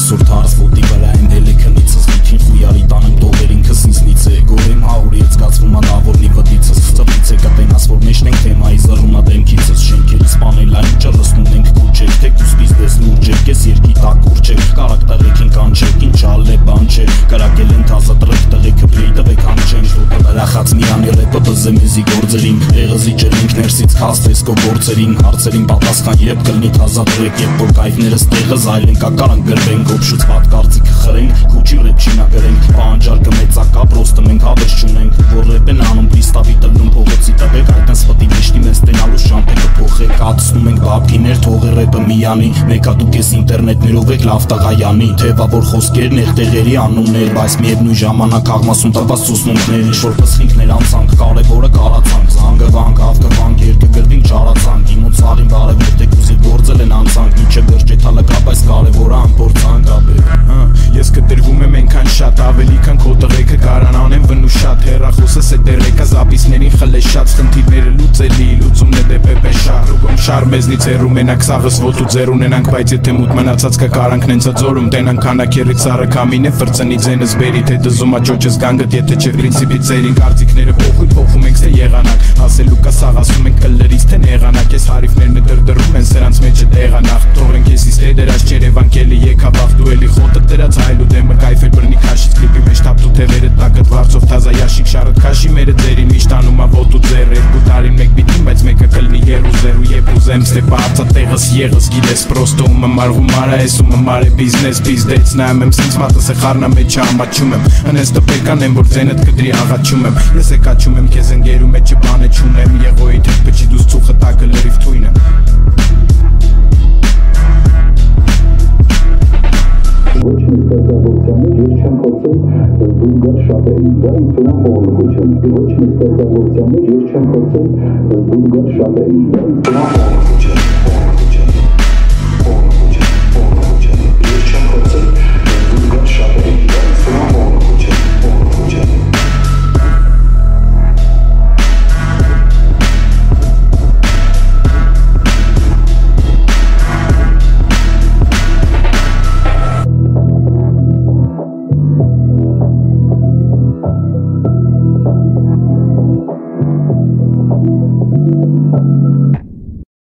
սուրտ հարս ոտի վրա եմ դելի քնիցս Դիքին խույարի տանեմ տողեր ինքս ինձնից է Գորեմ հարուրի զգացվում ադավորնի վդիցս Ծպից է կտենաս որ մեջն ենք թեմայի զրումա դեմքիցս Շենքերից պանել այն ուջը լսնում ենք կուչեք Թեք ուսպից դես նուրջեք ես երկի տակուր չեք Կարակ տղեքին կանչեք ինչ ալե բան չէ Կրակել են թազը տրեք տղեքը պրեի տվեք անչենք Տոտը վրախած միանի ռեպը բզեմիզի գործերին Եղզիջեր ինք ներսից կաստես կո գործերին Հարցերին պատասխան երբ կլնի թազա տրեք Երբ որ կայվներս տեղը զայլեն կակարանք գրվենք Գոպշուց պատկարծիքը խրենք Քուչի ռեպ չինա գրենք Պանջարկը մեծակա պրոստը մենք հավես չունենք Որ ռեպ են անում պրիստավի տնում փողոցի տվեք Այդն սպտի մեջնի մեզ տենալու շամպեքը փոխեք Ատսնում ենք բաբկիներ թողի ռեպը միանի Մեկա դուք ես ինտերնետներով եք լավ տղայանի Թեվա որ խոսքերն եղ տեղերի անուններ Բայց միևնույն ժամանակ աղմասում տված ուսնունքներ Ինչ որ պսխինքներ անցանք կարևորը կարացանք Զանգվանք ավկվանք երկը գրվինք չարացանք Իմ ու ծաղին բարևեր տեք ուզի գործել են անցանք Ինչը գրջեթալակա բայց կարևորը ամպորցանք Ես կտրվում եմ ենքան շատ ավելի քան քո տղեքը կարան անեմ վնուշատ Հեռախոսս է դերեկա զապիսներին խլեշած Խնդիրները լուծելի լուծումն է դեպեպ է շար Ռուգում շար մեզնից էր ունենանք սաղս ոտ ու ձեր ունենանք Բայց եթե մութ մնացած կկարանք նենցա ձորում Տենանք քանակերից սարը կամին է վրծնի ձենս բերի Թե դզումա ճոճս գանգըտ եթե չէ պրինցիպի ձերին Կարծիքները փոխում ենք թե եղանակ Հասելու կա սաղ ասում ենք կլրից թե նեղանակ Ես հարիվներն է դրդրում են սրանց մեջը տեղանախ Թողենք եսիս թե դրած չերևան կելի եկա վաղ Դու էլի խոտը դրած հայլու դեմը կայֆեր բրնի քաշից Կլիպի մեջ թապտու թևերը տակըտ վարձով թազա յաշիկ շարըտ քաշի մերը ձերին Միշտ անում ա ոտ ու ձեր երկու տարին մեկ բիտին Բայց մեկը կլնի երու զերու եբ ուզեմ ստեպ արծա տեղս եղս գիտես պրոստո ումը մարղումար է ես ումը մար է բիզնես բիզդեց Նայում եմ սինց մատս է խարնա մեջ ամաչում եմ Հնես տպեքան եմ որ ձենըտ կդրի աղաչում եմ Ես է կաչում եմ կեզ ընգերու մեջը բանը չունեմ Եղոյի թեք պչի դուս ծուխը տակը լրիվ թույն եմ Ոչ մի ստեղծագործության մեջ ես չեմ խոսել դու գար շատերի, դա ինձ թվում է խողովություն Ոչ մի ստեղծագործության մեջ ես չեմ խոսել դու գար շատերի, դա ինձ թվում է խողովություն